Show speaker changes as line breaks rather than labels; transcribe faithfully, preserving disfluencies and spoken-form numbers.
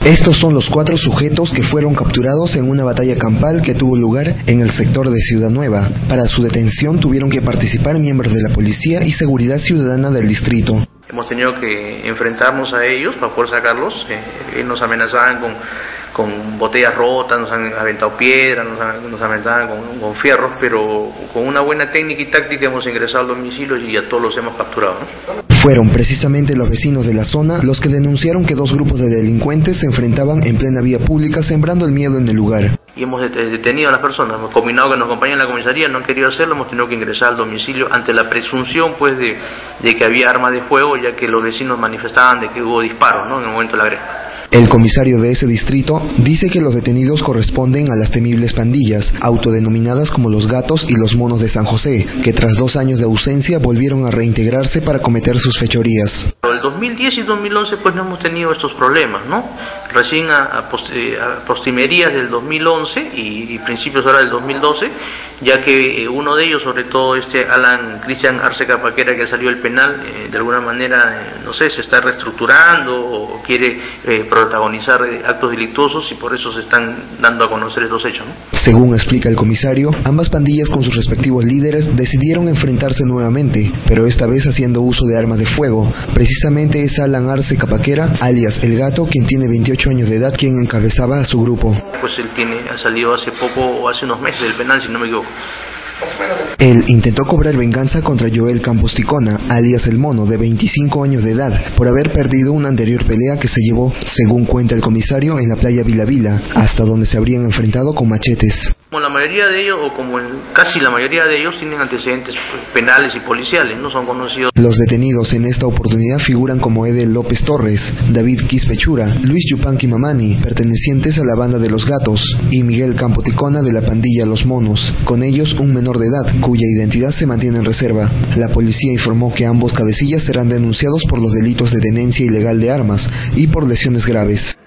Estos son los cuatro sujetos que fueron capturados en una batalla campal que tuvo lugar en el sector de Ciudad Nueva. Para su detención tuvieron que participar miembros de la Policía y Seguridad Ciudadana del distrito.
Hemos tenido que enfrentarnos a ellos para poder sacarlos. Eh, nos amenazaban con, con botellas rotas, nos han aventado piedras, nos, nos amenazaban con, con fierros, pero con una buena técnica y táctica hemos ingresado al domicilio y a todos los hemos capturado, ¿no?
Fueron precisamente los vecinos de la zona los que denunciaron que dos grupos de delincuentes se enfrentaban en plena vía pública, sembrando el miedo en el lugar.
Y hemos detenido a las personas, hemos combinado que nos acompañan en la comisaría, no han querido hacerlo, hemos tenido que ingresar al domicilio ante la presunción pues de, de que había arma de fuego, ya que los vecinos manifestaban de que hubo disparos, ¿no?, en el momento de la agresión.
El comisario de ese distrito dice que los detenidos corresponden a las temibles pandillas, autodenominadas como los Gatos y los Monos de San José, que tras dos años de ausencia volvieron a reintegrarse para cometer sus fechorías.
El dos mil diez y dos mil once pues no hemos tenido estos problemas, ¿no? Recién a, a, post, a postrimerías del dos mil once y, y principios ahora del dos mil doce, ya que uno de ellos, sobre todo este Alan Cristian Arce Capaquera, que salió del penal, eh, de alguna manera, eh, no sé, se está reestructurando o quiere eh, protagonizar actos delictuosos y por eso se están dando a conocer estos hechos, ¿no?
Según explica el comisario, ambas pandillas con sus respectivos líderes decidieron enfrentarse nuevamente, pero esta vez haciendo uso de armas de fuego. Precisamente es Alan Arce Capaquera, alias El Gato, quien tiene veintiocho años de edad, quien encabezaba a su grupo.
Pues él tiene, ha salido hace poco o hace unos meses del penal, si no me equivoco.
Él intentó cobrar venganza contra Joel Campos Ticona, alias El Mono, de veinticinco años de edad, por haber perdido una anterior pelea que se llevó, según cuenta el comisario, en la playa Vila Vila, hasta donde se habrían enfrentado con machetes.
Como la mayoría de ellos, o como el, casi la mayoría de ellos, tienen antecedentes penales y policiales, no son conocidos.
Los detenidos en esta oportunidad figuran como Edel López Torres, David Quispechura, Luis Yupanqui Mamani, pertenecientes a la banda de los Gatos, y Miguel Campo Ticona de la pandilla Los Monos, con ellos un menor de edad, cuya identidad se mantiene en reserva. La policía informó que ambos cabecillas serán denunciados por los delitos de tenencia ilegal de armas y por lesiones graves.